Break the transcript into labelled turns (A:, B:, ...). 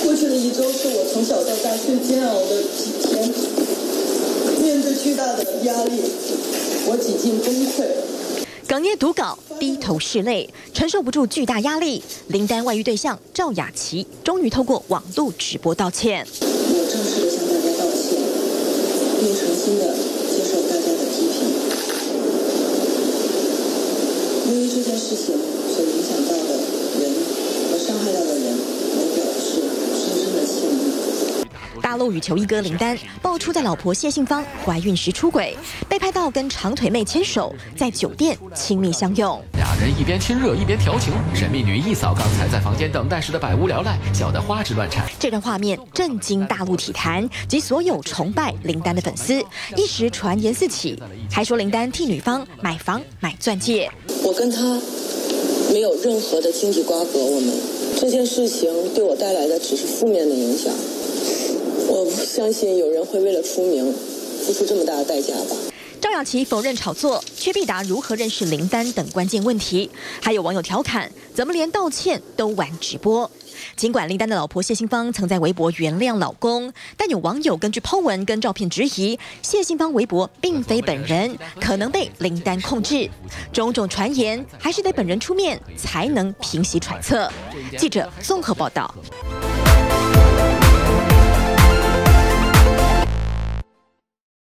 A: 过去的1周是我从小到大最煎熬的几天，面对巨大的压力，我几近崩溃。
B: 哽咽读稿，低头拭泪，承受不住巨大压力，林丹外遇对象赵雅琪终于透过网络直播道歉。
A: 我正式的向大家道歉，并诚心的接受大家的批评。因为这件事情所影响到的人和伤害到的人，我表示深深的歉意。
B: 大陆羽球一哥林丹爆出在老婆谢杏芳怀孕时出轨，被拍到跟长腿妹牵手，在酒店亲密相拥。
C: 俩人一边亲热一边调情，神秘女一扫刚才在房间等待时的百无聊赖，笑得花枝乱颤。
B: 这段画面震惊大陆体坛及所有崇拜林丹的粉丝，一时传言四起，还说林丹替女方买房买钻戒。
A: 我跟他没有任何的经济瓜葛，我们这件事情对我带来的只是负面的影响。我不相信有人会为了出名付出这么大的代价吧。
B: 赵雅琪否认炒作，却必答如何认识林丹等关键问题。还有网友调侃，怎么连道歉都玩直播？尽管林丹的老婆谢杏芳曾在微博原谅老公，但有网友根据 po 文跟照片质疑谢杏芳微博并非本人，可能被林丹控制。种种传言还是得本人出面才能平息揣测。记者综合报道。